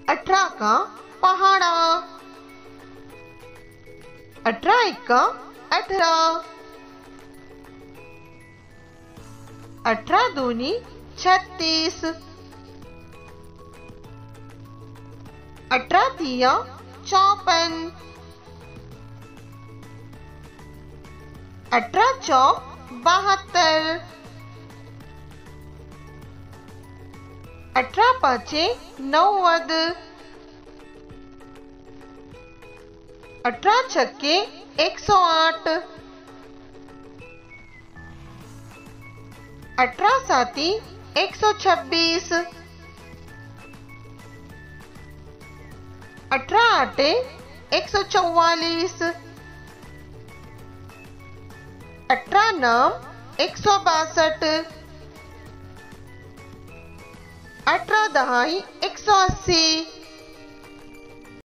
18 का पहाड़ा। 18 एका 18। 18 दूनी 36। 18 तिया 54। 18 चौक 72। 18 पाँचे 90। 18 छक्के 108। 18 साती 126। 18 आटे 144। 18 नाम 162। 18 दहाई 180।